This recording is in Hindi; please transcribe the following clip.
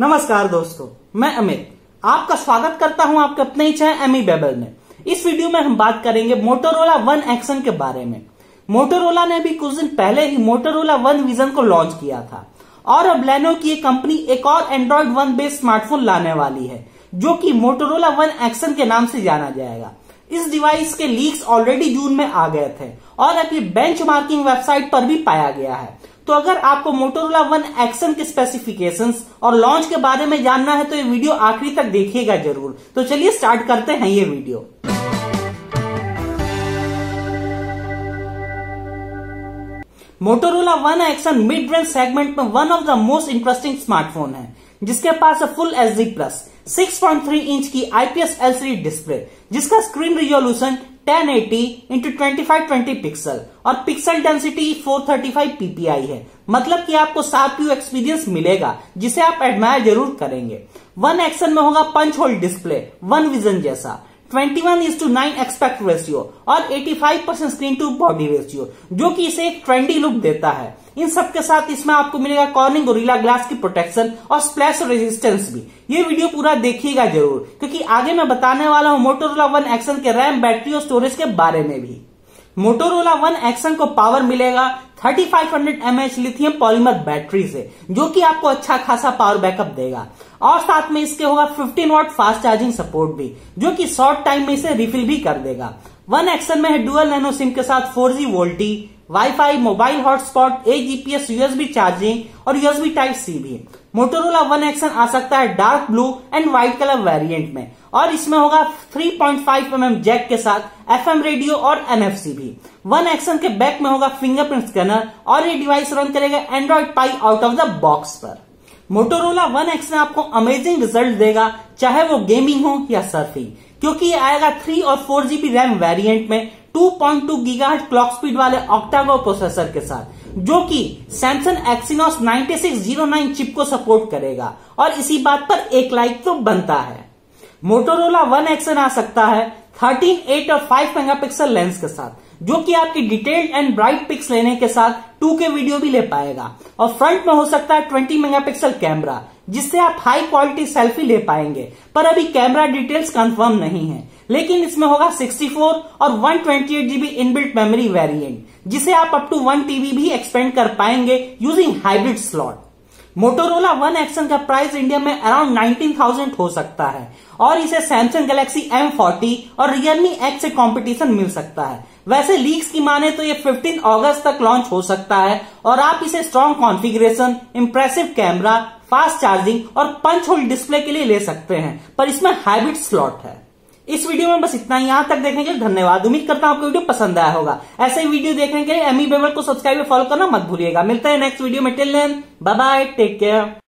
नमस्कार दोस्तों, मैं अमित आपका स्वागत करता हूं आपके अपने ही चैनल AmyBabble में। इस वीडियो में हम बात करेंगे मोटोरोला वन एक्शन के बारे में। मोटोरोला ने भी कुछ दिन पहले ही मोटोरोला वन विजन को लॉन्च किया था और अब लेनो की ये कंपनी एक और एंड्रॉइड वन बेस्ड स्मार्टफोन लाने वाली है जो कि मोटोरोला वन एक्शन के नाम से जाना जाएगा। इस डिवाइस के लीक्स ऑलरेडी जून में आ गए थे और अब ये बेंचमार्किंग वेबसाइट पर भी पाया गया है। तो अगर आपको मोटोरोला वन एक्शन के स्पेसिफिकेशंस और लॉन्च के बारे में जानना है तो ये वीडियो आखिरी तक देखिएगा जरूर। तो चलिए स्टार्ट करते हैं ये video. Motorola one action mid range segment में one of the most interesting smartphone है जिसके पास फुल HD प्लस 6.3 इंच की IPS LCD डिस्प्ले जिसका स्क्रीन रिजोल्यूशन 1080x2520 पिक्सल और पिक्सल डेंसिटी 435 ppi है। मतलब कि आपको शार्प व्यू एक्सपीरियंस मिलेगा जिसे आप एडमायर जरूर करेंगे। वन एक्शन में होगा punch hole display one vision जैसा 21:9 एस्पेक्ट रेशियो और 85% स्क्रीन टू बॉडी रेशियो जो कि इसे एक ट्रेंडी लुक देता है। इन सब के साथ इसमें आपको मिलेगा कॉर्निंग गोरिल्ला ग्लास की प्रोटेक्शन और स्प्लैश रेजिस्टेंस भी। ये वीडियो पूरा देखिएगा जरूर क्योंकि आगे मैं बताने वाला हूं मोटोरोला वन एक्शन के रैम, बैटरी और स्टोरेज के बारे में भी। मोटोरोला वन एक्शन को पावर मिलेगा 3500 mAh लिथियम पॉलीमर बैटरी से जो कि आपको अच्छा खासा पावर बैकअप देगा और साथ में इसके होगा 15 वाट फास्ट चार्जिंग सपोर्ट भी जो कि शॉर्ट टाइम में इसे रिफिल भी कर देगा। वन एक्शन में है डुअल नैनो सिम के साथ 4G VoLTE, wifi, mobile hotspot, GPS, USB charging और USB टाइप C भी। मोटोरोला वन एक्शन आ सकता है dark blue and white colour variant में और इसमें होगा 3.5 mm जैक के साथ FM रेडियो और NFC भी। वन एक्शन के बैक में होगा फिंगरप्रिंट स्कैनर और ये डिवाइस रन करेगा Android pie out of the box पर। मोटोरोला वन एक्शन आपको अमेजिंग रिजल्ट देगा चाहे वो गेमिंग हो या सर्फिंग क्योंकि ये आएगा 3 और 4GB रैम वेरिएंट में 2.2 GHz क्लॉक स्पीड वाले ऑक्टा-कोर प्रोसेसर के साथ जो कि सैमसंग एक्सिनोस 9609 चिप को सपोर्ट करेगा और इसी बात पर एक लाइक तो बनता है। मोटोरोला वन एक्शन आ सकता है 13, 8 और 5 मेगापिक्सल लेंस के साथ जो कि आपकी डिटेल्ड एंड ब्राइट पिक्स लेने के साथ 2K वीडियो भी ले पाएगा और फ्रंट में हो सकता है 20 मेगापिक्सल कैमरा जिससे आप हाई क्वालिटी सेल्फी ले पाएंगे। पर अभी कैमरा डिटेल्स कंफर्म नहीं है लेकिन इसमें होगा 64 और 128GB इनबिल्ट मेमोरी वेरिएंट जिसे आप अप टू 1 TB भी एक्सपेंड कर पाएंगे using hybrid slot. Motorola one action का प्राइस इंडिया में अराउंड 19,000 हो सकता है और इसे सैमसंग गैलेक्सी M40 और Realme X से कंपटीशन मिल सकता है। वैसे लीक्स की माने तो ये 15 अगस्त तक लॉन्च हो सकता है और आप इसे strong configuration, impressive camera, fast charging और पंच होल डिस्प्ले के लिए ले सकते हैं पर इसमें हाइब्रिड स्लॉट है। इस वीडियो में बस इतना ही। यहां तक देखने के लिए धन्यवाद। उम्मीद करता हूं आपको वीडियो पसंद आया होगा। ऐसे ही वीडियो देखने के लिए AmyBabble को सब्सक्राइब और फॉलो करना मत भूलिएगा। मिलते हैं नेक्स्ट वीडियो में। Till then bye bye, take care.